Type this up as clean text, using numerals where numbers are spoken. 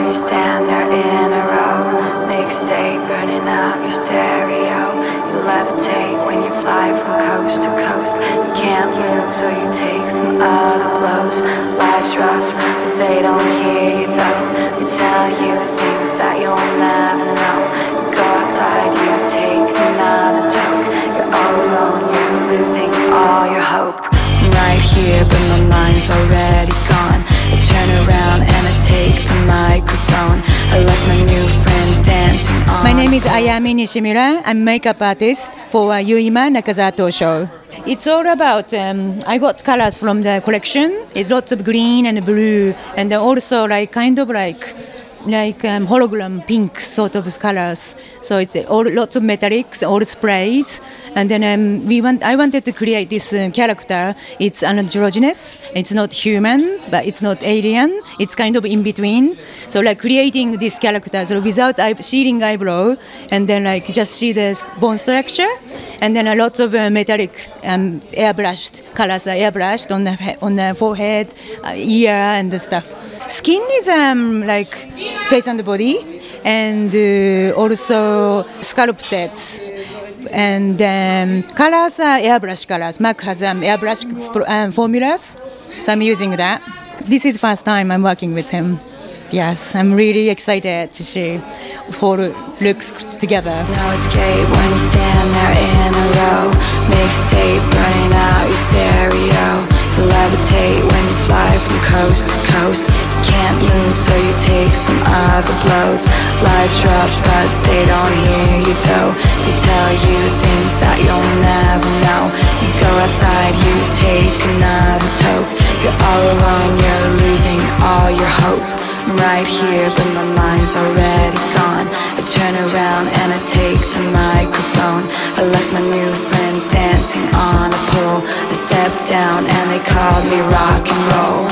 when you stand there in a row. Mixtape burning out your stereo. You levitate when you fly from coast to coast. You can't move, so you take some other blows. Life's rough, but they don't hear you though. They tell you things that you'll never know. You go outside, you take another toke. You're all alone, you're losing all your hope. I'm right here, but my mind's already gone. I turn around and I take the microphone. I left my new friends dancing on. My name is Ayami Nishimura. I'm makeup artist for Yuima Nakazato show. It's all about, I got colors from the collection. It's lots of green and blue, and also like kind of like hologram pink sort of colors. So it's lots of metallics, all sprayed. And then I wanted to create this character. It's androgynous. It's not human, but it's not alien. It's kind of in between. So like creating this character so without shading eyebrow, and then like just see the bone structure, and then lots of metallic airbrushed colors are airbrushed on the forehead, ear, and the stuff. Skin is like face and body, and also sculpted. And colors are airbrush colors. Mark has airbrush formulas, so I'm using that. This is the first time I'm working with him. Yes, I'm really excited to see how it looks together. No escape when you stand there in a row. Mixtape burning out your stereo. You levitate when you fly from coast to coast. You can't move, so you take some other blows. Life's rough, but they don't hear you though. They tell you things that you'll never know. You go outside, you take another toke. You're all alone, you're losing all your hope. I'm right here, but my mind's already gone. I turn around and I take the microphone. I left my new friends dancing on a pole. I stepped down and they called me rock and roll.